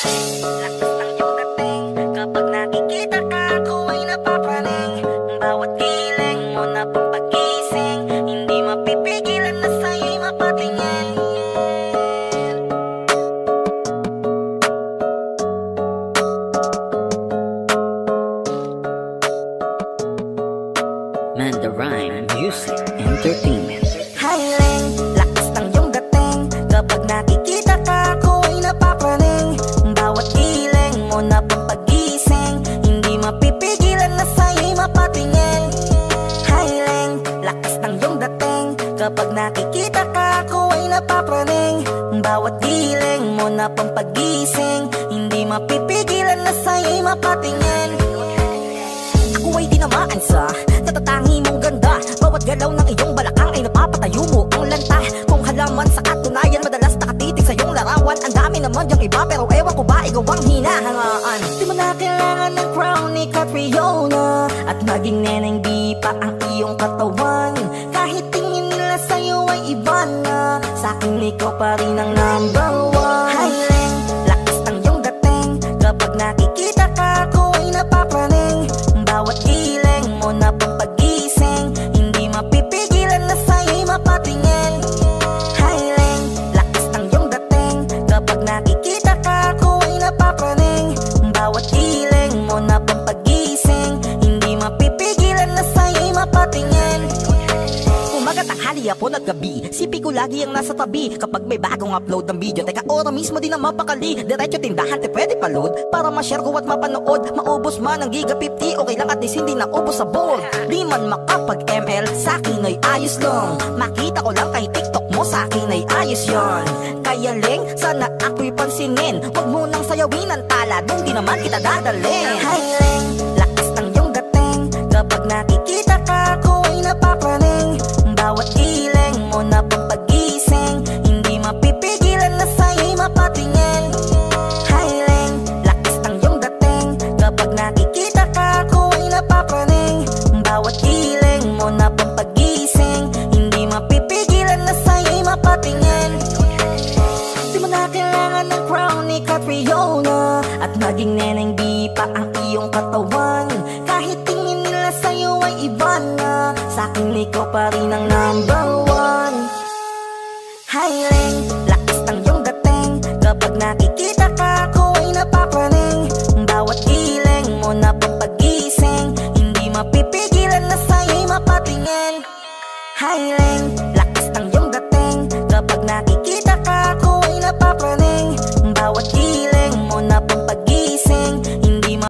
Lakas ng iyong dating, kapag nakikita ka ako ay napapraning. Bawat giling mo na pampagising, hindi mapipigilan na sa'yo'y mapatingin. Mandarine Music Entertainment. Highling, lakas ng iyong dating, kapag nakikita ka ako ay napapraning. Bawat giling mo na pampagising, hindi mapipigilan na sa'yo'y mapatingin. Highling, lakas ng iyong dating, kapag nakikita ka ako ay napapraning. Bawat giling mo na pampagising, hindi mapipigilan na sa'yo'y mapatingin. Ako ay tinamaan sa natatangi mong ganda. Bawat galaw ng iyong balakang ay napapatayo mo ang lanta. Kung halaman sa katunayan, madalas nakatitig sa iyong larawan. Ang dami naman diyang iba, pero ewan ko ba ikaw ang hinahangaan. Di mo na kailangan ng crown ni Catriona, at maging neneng di pa ang iyong katawan. Kahit tingin nila sa'yo ay iba na, sa'kin ikaw pa rin ang number one. Highling, lakas ng iyong dating, kapag nakikita ka ako ay napapraning. Bawat giling mo na pampagising, hindi mapipigilan na sa'yo'y mapatingin. Highling, lakas ng iyong dating, kapag nakikita ka ako ay napapraning. Bawat giling mo na pampagising, hindi mapipigilan na sa'yo'y mapatingin. Umaga, tanghali, hapon at gabi, sipi ko lagi ang nasa tabi. Kapag may bagong upload ng video, teka ora mismo din ang mapakali. Diretso tindahan, te pwede pa-load, para ma-share ko at mapanood. Maubos man ang giga 50, okay lang at least hindi na ubos sa bold. Di man makapag-ML, sa'kin ay ayos lang. Makita ko lang kay TikTok mo, sa'kin ay ayos yon. Kaya ling, sana ako'y pansinin, wag mo nang sayawin ang tala, dun di naman kita dadalhin. Highling, lakas ng iyong dating, kapag nakikita ka ako ay napapraning. Bawat giling mo na pampagising, hindi mapipigilan na sa'yo'y mapatingin. Highling, lakas ng iyong dating, kapag nakikita ka ako ay napapraning. Bawat giling mo na pampagising, hindi mapipigilan na sa'yo'y mapatingin. Di mo na kailangan ng crown ni Catriona, at maging neneng di pa ang iyong katawan. Kahit tingin nila sa'yo ay iba na, sa'kin ikaw pa rin ang number one. Highling, lakas ng iyong dating, kapag nakikita ka ako ay napapraning. Bawat giling mo na pampagising, hindi mapipigilan na sa'yo'y mapatingin. Highling, lakas ng iyong dating, kapag nakikita ka ako ay napapraning. Bawat giling